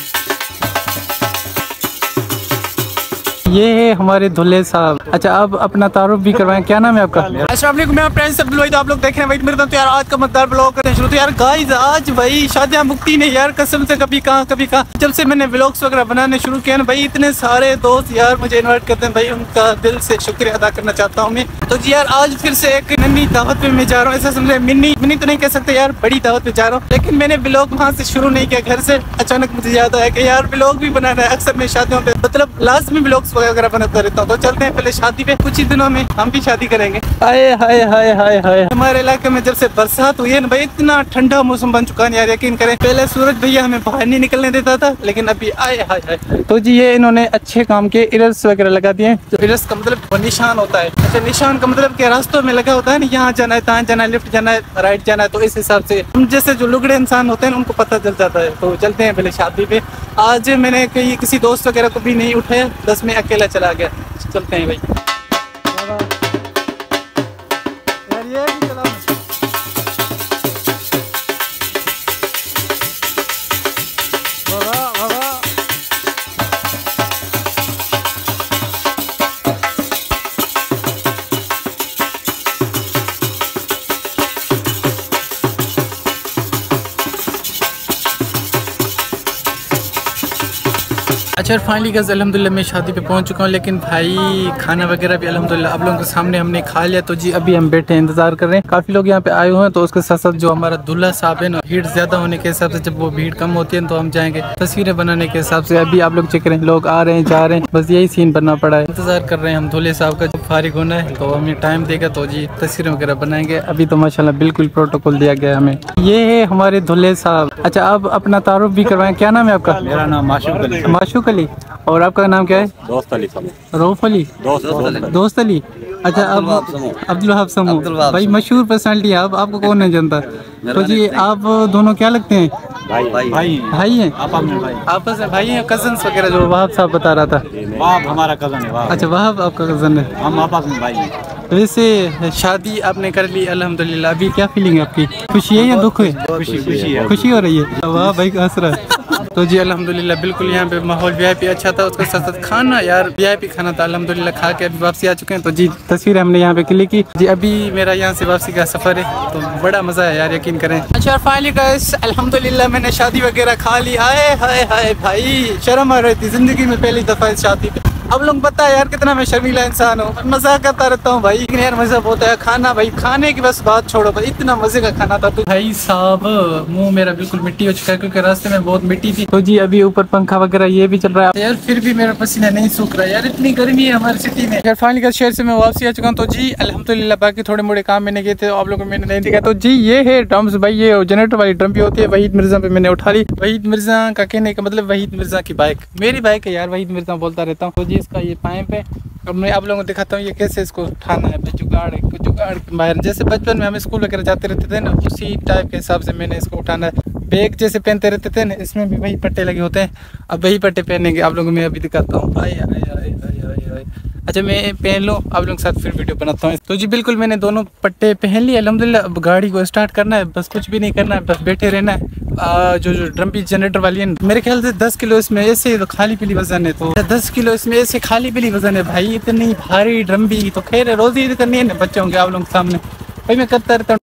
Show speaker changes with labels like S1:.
S1: ये है हमारे दुल्हे साहब। अच्छा, आप अपना तारुफ भी करवाएं, क्या नाम है आपका? अस्सलाम वालेकुम, मैं प्रिंस अब्दुल वहीद, आप लोग देख रहे हैं वहीद मिर्जा। तो यार आज का मजेदार ब्लॉग करते हैं शुरू। तो यार गाइस आज भाई शादियां मुक्ति नहीं यार, कसम से कभी कहाँ। जब से मैंने व्लॉग्स वगैरह बनाने शुरू किया ना भाई, इतने सारे दोस्त यार मुझे इन्वाइट करते हैं भाई, उनका दिल से शुक्रिया अदा करना चाहता हूँ मैं। तो जी यार आज फिर से एक नन्ही दावत पे मैं जा रहा हूँ, ऐसा समझे मिनी तो नहीं कह सकते यार, बड़ी दावत पे जा रहा हूँ। लेकिन मैंने व्लॉग वहाँ से शुरू नहीं किया, घर से अचानक मुझे याद आया कि यार व्लॉग भी बनाना है। अक्सर मैं शादियों पे मतलब लास्ट में व्लॉग्स वगैरह बनाता रहता हूँ। तो चलते हैं पहले शादी पे, कुछ ही दिनों में हम भी शादी करेंगे। हाय हाय हाय हाय हाय, हमारे इलाके में जब से बरसात हुई है ना भाई, इतना ठंडा मौसम बन चुका है यार, यकीन करें। पहले सूरज भैया हमें बाहर नहीं निकलने देता था, लेकिन अभी आए हाय हाय। तो जी ये इन्होंने अच्छे काम के इरर्स वगैरह लगा दिए हैं। तो इरर्स का मतलब निशान होता है। अच्छा, निशान का मतलब क्या, रास्तों में लगा होता है ना, यहाँ जाना है, तहाँ जाना है, लेफ्ट जाना है, राइट जाना है। तो इस हिसाब से हम जैसे जो लुगड़े इंसान होते हैं उनको पता चल जाता है। तो चलते हैं पहले शादी पे। आज मैंने कहीं किसी दोस्त वगैरह को भी नहीं उठाया, बस मैं अकेला चला गया। चलते हैं भाई। यार ये भी चलाओ। अच्छा फाइनली गाइस अल्हम्दुलिल्लाह मैं शादी पे पहुंच चुका हूं, लेकिन भाई खाना वगैरह भी अल्हम्दुलिल्लाह आप लोगों के सामने हमने खा लिया। तो जी अभी हम बैठे इंतजार कर रहे हैं, काफी लोग यहाँ पे आए हुए हैं। तो उसके साथ साथ जो हमारा दूल्हा साहब है ना, भीड़ ज्यादा होने के हिसाब से जब वो भीड़ कम होती है तो हम जाएंगे तस्वीरें बनाने के हिसाब से। अभी आप लोग चेक करें, लोग आ रहे हैं जा रहे हैं, बस यही सीन बनना पड़ा है। इंतजार कर रहे हैं हम दूल्हे साहब का, जब फारिग होना है तो हमें टाइम देगा तो जी तस्वीरें वगैरह बनाएंगे। अभी तो माशाल्लाह बिल्कुल प्रोटोकॉल दिया गया हमें। ये है हमारे दूल्हे साहब। अच्छा, आप अपना तारुफ भी करवाएं, क्या नाम है आपका?
S2: मेरा नाम
S1: माशूक अली। और आपका नाम क्या है?
S2: दोस्त अली।
S1: रऊफ अली। दोस्त अली। अच्छा, अब अब्दुल वहाब समू भाई, मशहूर पर्सनालिटी है। आपको कौन नहीं जानता। तो जी आप दोनों क्या लगते हैं? भाई हैं आपस में, भाई हैं, कजन्स वगैरह जो वहाब साहब बता रहा था।
S2: वहाब हमारा कजन है।
S1: अच्छा, वहाब आपका कजन है,
S2: हम आपस में भाई हैं।
S1: वैसे शादी आपने कर ली अल्हम्दुलिल्लाह, अभी क्या फीलिंग है आपकी? खुशी है या दुख है? खुशी हो रही है। वाह भाई हंस रहा है। तो जी अल्हम्दुलिल्लाह बिल्कुल यहाँ पे माहौल वीआईपी अच्छा था, उसके साथ साथ खाना यार वीआईपी खाना था। अल्हम्दुलिल्लाह खा के अभी वापसी आ चुके हैं। तो जी तस्वीर हमने यहाँ पे क्लिक की। जी अभी मेरा यहाँ से वापसी का सफर है, तो बड़ा मजा है यार, यकीन करें। अच्छा फाइनली गाइस अल्हम्दुलिल्लाह मैंने शादी वगैरह खा ली। हाय हाय हाय भाई, शर्म आ रही थी जिंदगी में पहली दफा शादी पे। अब लोग पता है यार कितना मैं शर्मीला इंसान हूँ, मजाक करता रहता हूँ भाई, लेकिन यार मजा बहुत है। खाना भाई, खाने की बस बात छोड़ो भाई, इतना मजे का खाना था। तो भाई साहब मुंह मेरा बिल्कुल मिट्टी हो चुका है, क्योंकि रास्ते में बहुत मिट्टी थी। तो जी अभी ऊपर पंखा वगैरह ये भी चल रहा है यार, फिर भी मेरा पसीना नहीं सूख रहा यार, इतनी गर्मी है हमारी सिटी में। यार फाइनली का शहर से मैं वापसी आ चुका हूँ। तो जी अल्हम्दुलिल्लाह बाकी थोड़े मोड़े काम मैंने किए थे, आप लोगों को मैंने नहीं दिखाया। तो जी ये है ड्रम्स भाई, ये जनरेटर वाली ड्रम भी होती है। वहीद मिर्जा पे मैंने उठा ली। वहीद मिर्जा का कहने का मतलब वहीद मिर्जा की बाइक, मेरी बाइक है यार, वहीद मिर्जा बोलता रहता हूँ। तो जी इसका ये पाइप है। अब मैं आप लोगों को दिखाता हूँ ये कैसे इसको उठाना है। जुगाड़ बाहर जैसे बचपन में हम स्कूल वगैरह जाते रहते थे ना, उसी टाइप के हिसाब से मैंने इसको उठाना है। बैग जैसे पहनते रहते थे ना, इसमें भी वही पट्टे लगे होते हैं। अब वही पट्टे पहनेंगे, आप लोगों को मैं अभी दिखाता हूँ। अच्छा मैं पहन लो, आप लोगों के साथ फिर वीडियो बनाता हूँ। तो जी बिल्कुल मैंने दोनों पट्टे पहन लिए अल्हम्दुलिल्लाह। अब गाड़ी को स्टार्ट करना है, बस कुछ भी नहीं करना है, बस बैठे रहना है। जो ड्रम भी जनरेटर वाली है मेरे ख्याल से 10 किलो इसमें ऐसे तो खाली पीली वजन है। तो 10 किलो इसमें ऐसे खाली पीली वजन है भाई, इतनी भारी ड्रम भी। तो खैर रोजी करनी है ना बच्चों के आप लोगों के सामने, भाई मैं करता रहता हूँ।